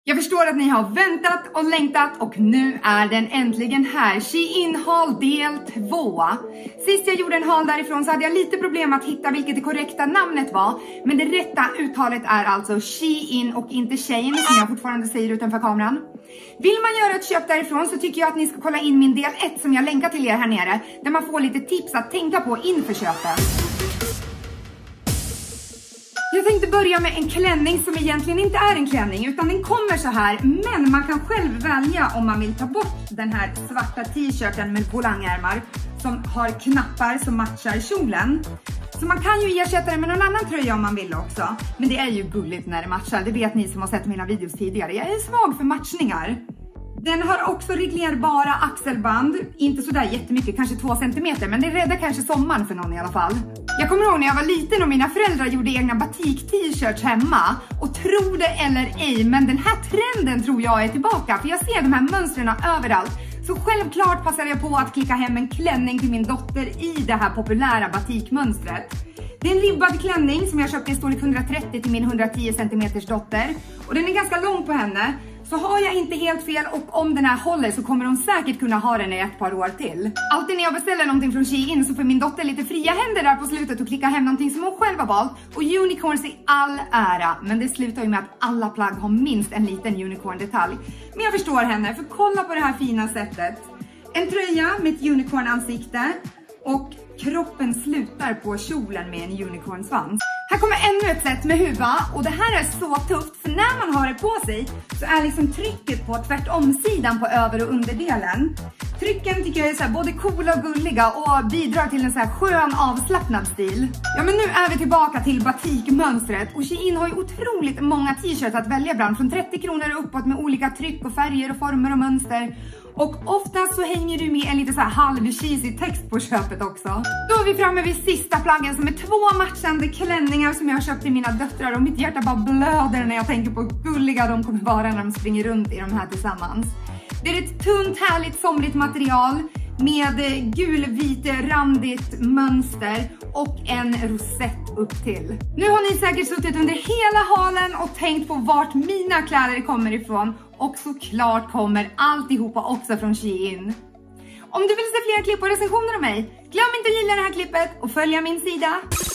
Jag förstår att ni har väntat och längtat och nu är den äntligen här. Shein haul del 2. Sist jag gjorde en haul därifrån så hade jag lite problem att hitta vilket det korrekta namnet var. Men det rätta uttalet är alltså Shein och inte Shein, som jag fortfarande säger utanför kameran. Vill man göra ett köp därifrån så tycker jag att ni ska kolla in min del 1 som jag länkar till er här nere. Där man får lite tips att tänka på inför köpet. Jag tänkte börja med en klänning som egentligen inte är en klänning utan den kommer så här, men man kan själv välja om man vill ta bort den här svarta t-shirten med volangärmar som har knappar som matchar kjolen. Så man kan ju ersätta den med någon annan tröja om man vill också. Men det är ju gulligt när det matchar, det vet ni som har sett mina videos tidigare. Jag är svag för matchningar. Den har också reglerbara axelband, inte sådär jättemycket, kanske 2 centimeter, men det räddar kanske sommaren för någon i alla fall. Jag kommer ihåg när jag var liten och mina föräldrar gjorde egna batik-t-shirts hemma. Och tro det eller ej, men den här trenden tror jag är tillbaka, för jag ser de här mönstren överallt. Så självklart passade jag på att klicka hem en klänning till min dotter i det här populära batikmönstret. Det är en ribbad klänning som jag köpte i storlek 130 till min 110 cm dotter. Och den är ganska lång på henne. Så har jag inte helt fel och om den här håller så kommer hon säkert kunna ha den i ett par år till. Alltid när jag beställer någonting från Shein så får min dotter lite fria händer där på slutet och klicka hem någonting som hon själv har valt. Och unicorns i all ära, men det slutar ju med att alla plagg har minst en liten unicorn-detalj. Men jag förstår henne, för kolla på det här fina sättet. En tröja med ett unicorn-ansikte och kroppen slutar på kjolen med en unicorn-svans. Här kommer ännu ett set med huva och det här är så tufft för när man har det på sig så är liksom trycket på tvärtomsidan på över- och underdelen. Trycken tycker jag är så här både coola och gulliga och bidrar till en så här skön avslappnad stil. Ja, men nu är vi tillbaka till batikmönstret och Shein har ju otroligt många t-shirts att välja bland, från 30 kronor uppåt med olika tryck och färger och former och mönster. Och oftast så hänger du med en lite så här halv-cheesy text på köpet också. Då är vi framme vid sista plaggen som är 2 matchande klänningar som jag har köpt till mina döttrar. Och mitt hjärta bara blöder när jag tänker på hur gulliga de kommer vara när de springer runt i de här tillsammans. Det är ett tunt, härligt, somrigt material med gulvit, randigt mönster och en rosett upp till. Nu har ni säkert suttit under hela halen och tänkt på vart mina kläder kommer ifrån. Och såklart kommer alltihopa också från Shein. Om du vill se fler klipp och recensioner av mig, glöm inte att gilla det här klippet och följa min sida.